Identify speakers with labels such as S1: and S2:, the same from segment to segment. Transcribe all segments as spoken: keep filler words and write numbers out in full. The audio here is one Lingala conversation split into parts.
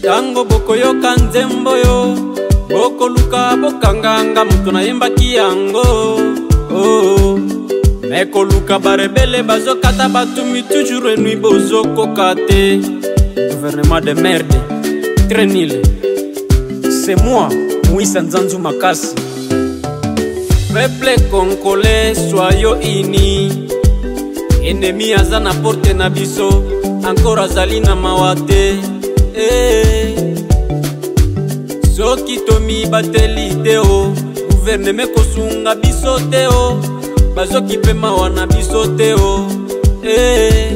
S1: Tango boko yo kanzembo yo boko luka bokanganga mutu na yembaki yango. Oh, meko luka barebele bazo kata batumi toujours nuit bozo kokate. Gouvernement de merde, très nul. C'est moi, Moïse Nzanzu Makasi. Peuple congolais, soyons unis. Ennemi aza na porte na biso, encore azali na mawate. Eh, soki tomi bateli teo, gouvernement kosunga biso teo, bazoki pe mawa na biso teo. Eh,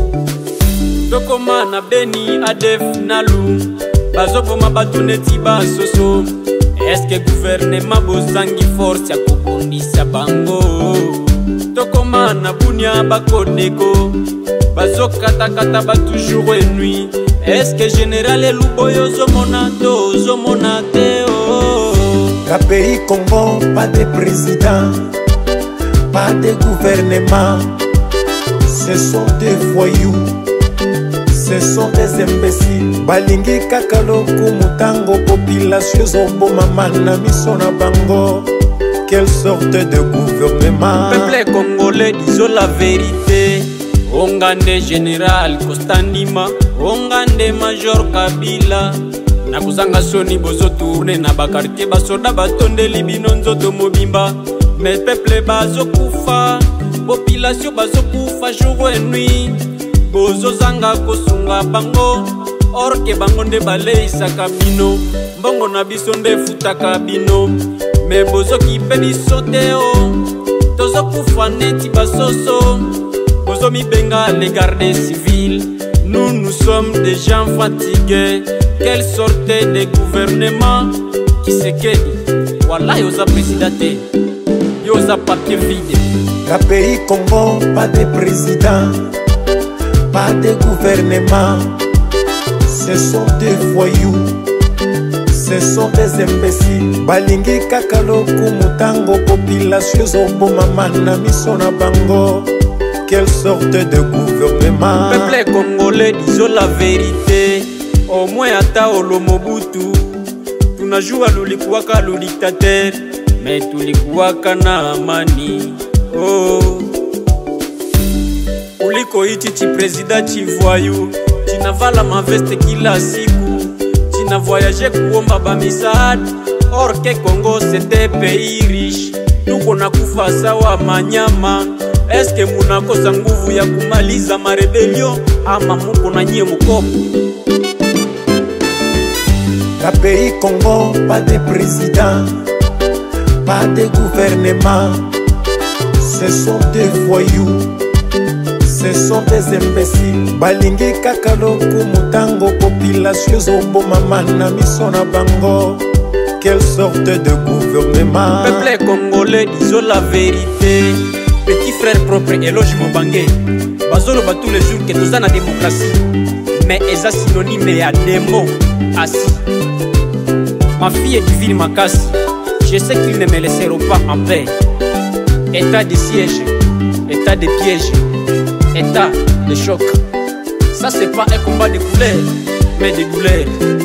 S1: tokoma na Beni Adef Nalu, bazoboma batu neti basoso. Eske gouvernement bozangi force ya kobundisa bango? Tokoma na Bunia bakodeko, bazokatakata ba toujours et nuit. Eske général Eluboyo zomona to zomona te oh.
S2: La pays Congo, pas de président, pas de gouvernement. Ce sont des voyous, ce sont des imbéciles. Balingi kakaloku mutango population zombo mama na miso na bango. Quelle sorte de gouvernement?
S1: Peuple congolais, disons la vérité. Ongande général Kostandima, ongande major Kabila. Na kuzanga soni bozo tourne na bakartie basoda batonde libino nzoto mobimba. Mais peuple bazo kufa, population bazo kufa jour et nuit. Bozo zanga kosunga bango, orke bango nde baleisa kabino. Mbongo na biso nde futa kabino. Mais bozo kipe biso teo, tozo kufa neti basoso. Bozo mi benga les gardes civils. Nous nous sommes des gens fatigués. Quelle sorte de gouvernement qui se quede? Voilà yosa présidente, yosa papier vide.
S2: La pays Congo, pas de président, pas de gouvernement. Ce sont des voyous, ce sont des imbéciles. Balingi kakaloku mutango population zombo mama na miso na bango. Quelle sorte de gouvernement?
S1: Peuple congolais, disons la vérité. Au moins ata olo Mobutu, tunajua lulikuwaka lu dictateur, mais tulikuwaka na amani. Oh, uliko iti chi president chi voyou, chinavala maveste kila siku, china voyage kuomba ba misaada. Or que Congo c'était pays riche, tuko na kufa sawa manyama. Eske munakosa nguvu ya kumaliza marebelio ama muko na nyie mukopo?
S2: La pays Congo, pas de président, pas de gouvernement. Ce sont des voyous, ce sont des imbéciles. Balingi kakaloku mutango population zombo mama na miso na bango. Quelle sorte de gouvernement?
S1: Peuple congolais, disons la vérité. Petit frère propre éloge Mobangé. Bazolo ba tous les jours que nous avons la démocratie. Mais eza synonyme ya démon assis. Ma fille est divine Makasi. Je sais qu'ils ne me laisseront pas en paix. État de siège, état de piège, état de choc. Ça c'est pas un combat de couleurs, mais de douleurs.